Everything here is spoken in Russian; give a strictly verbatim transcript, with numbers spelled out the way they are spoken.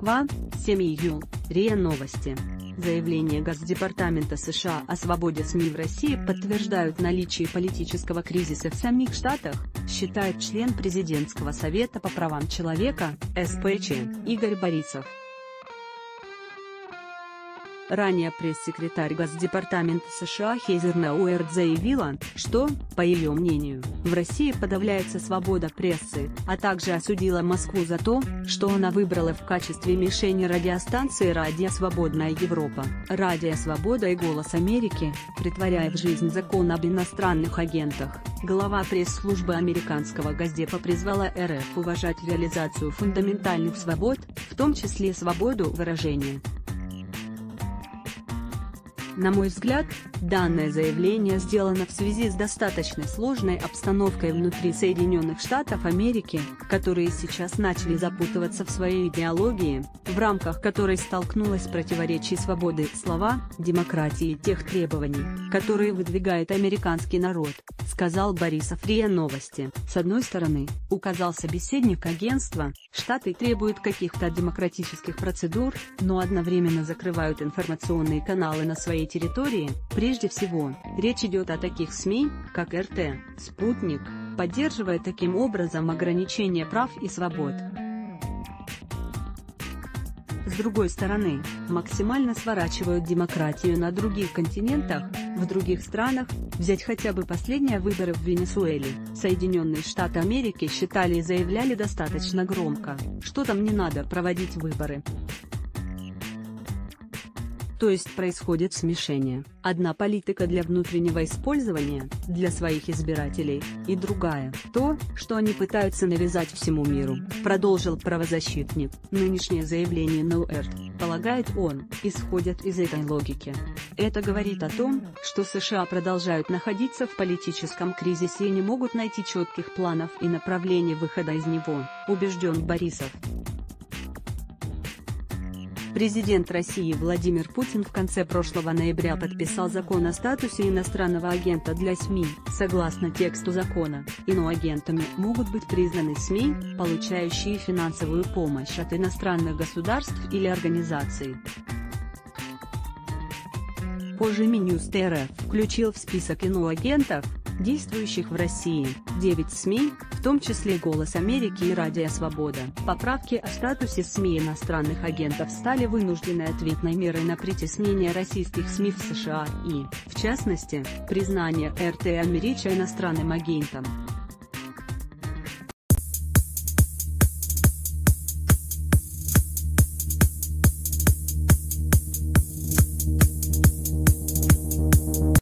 Москва, семь июля, РИА Новости. Заявление Госдепартамента США о свободе СМИ в России подтверждают наличие политического кризиса в самих Штатах, считает член Президентского совета по правам человека, эс пэ че, Игорь Борисов. Ранее пресс-секретарь Госдепартамента США Хезер Науэрт заявила, что, по ее мнению, в России подавляется свобода прессы, а также осудила Москву за то, что она выбрала в качестве мишени радиостанции «Радио Свободная Европа», «Радио Свобода» и «Голос Америки», претворяя в жизнь закон об иностранных агентах. Глава пресс-службы американского Госдепа призвала эр эф уважать реализацию фундаментальных свобод, в том числе свободу выражения. На мой взгляд, данное заявление сделано в связи с достаточно сложной обстановкой внутри Соединенных Штатов Америки, которые сейчас начали запутываться в своей идеологии, в рамках которой столкнулась с противоречием свободы слова, демократии и тех требований, которые выдвигает американский народ, сказал Борисов РИА Новости. С одной стороны, указал собеседник агентства, Штаты требуют каких-то демократических процедур, но одновременно закрывают информационные каналы на своей территории. Прежде всего, речь идет о таких СМИ, как эр тэ, Спутник, поддерживая таким образом ограничение прав и свобод. С другой стороны, максимально сворачивают демократию на других континентах, в других странах. Взять хотя бы последние выборы в Венесуэле. Соединенные Штаты Америки считали и заявляли достаточно громко, что там не надо проводить выборы. То есть происходит смешение. Одна политика для внутреннего использования, для своих избирателей, и другая – то, что они пытаются навязать всему миру, продолжил правозащитник. Нынешнее заявление Науэрт, полагает он, исходит из этой логики. Это говорит о том, что США продолжают находиться в политическом кризисе и не могут найти четких планов и направлений выхода из него, убежден Борисов. Президент России Владимир Путин в конце прошлого ноября подписал закон о статусе иностранного агента для СМИ. Согласно тексту закона, иноагентами могут быть признаны СМИ, получающие финансовую помощь от иностранных государств или организаций. Позже Минюст эр эф включил в список иноагентов, действующих в России, девять СМИ, в том числе «Голос Америки» и «Радио Свобода». Поправки о статусе СМИ иностранных агентов стали вынужденной ответной мерой на притеснение российских СМИ в США и, в частности, признание эр тэ Америча иностранным агентом.